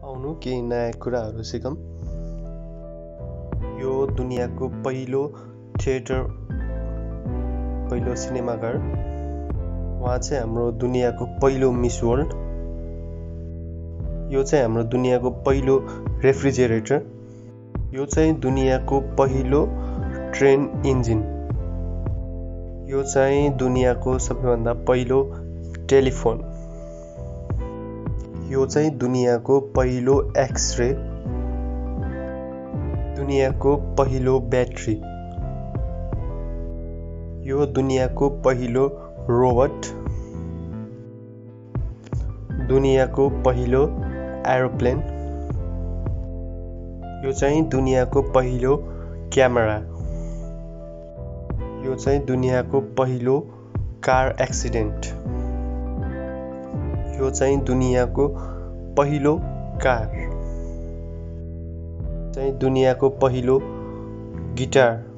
आउनु केही नयाँ कुराहरू सिकौँ। यो दुनियाँको पहिलो थिएटर, पहिलो सिनेमाघर। उहाँ चाहिँ हाम्रो दुनियाँको पहिलो मिस वर्ल्ड। यो चाहिँ हाम्रो दुनियाँको पहिलो रेफ्रिजरेटर। यो चाहिँ दुनियाँको पहिलो ट्रेन इन्जिन। यो चाहिँ दुनियाँको सबैभन्दा पहिलो टेलिफोन। यो चाहिँ दुनियाँको पहिलो एक्सरे। दुनियाँको पहिलो ब्याट्री। यो दुनियाँको पहिलो रोबोट। दुनियाँको पहिलो एरोप्लेन। यो चाहिँ दुनियाँको पहिलो क्यामेरा। यो चाहिँ दुनियाँको पहिलो कार एक्सिडेन्ट। यो चाहिँ दुनियाँको पहिलो कार। चाहिँ दुनियाँको पहिलो गिटार।